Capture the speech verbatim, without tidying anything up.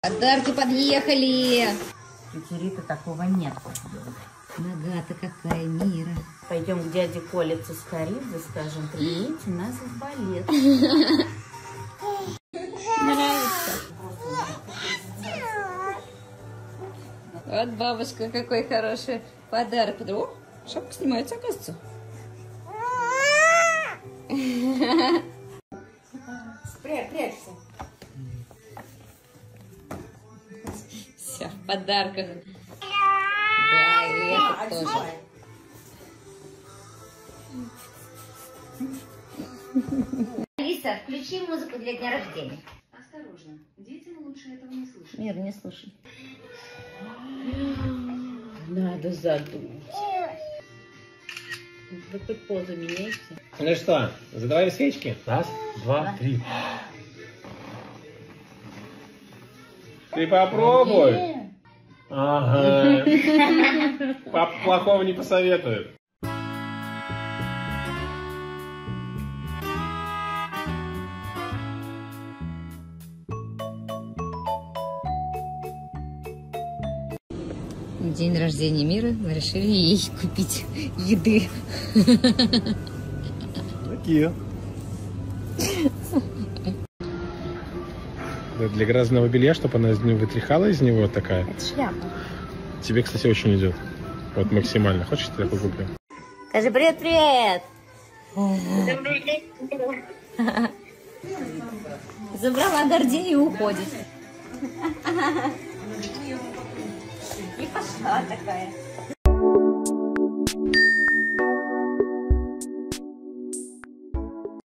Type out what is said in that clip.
Подарки подъехали. Чичирита такого нет. Нога-то какая, Мира. Пойдем к дяде Коле Цискоридзе, скажем, примите нас в балет. Нравится. Вот бабушка, какой хороший подарок. О, шапка снимается, оказывается. Спрячь, прячься. Все, в подарках. Да, и это тоже. Алиса, включи музыку для дня рождения. Осторожно, детям лучше этого не слышать. Мир, не слушай. Надо задумать. Вы хоть позу меняйте. Ну что, задавай свечки. Раз, два, три. Ты попробуй. Ага. Папа плохого не посоветует. День рождения Миры, мы решили ей купить еды. Такие. Для грязного белья, чтобы она не вытряхала из него такая. Это шляпа. Тебе, кстати, очень идет. Вот максимально. Хочешь, я такой куплю? Скажи привет-привет. Забрала гординю и уходит. И пошла такая.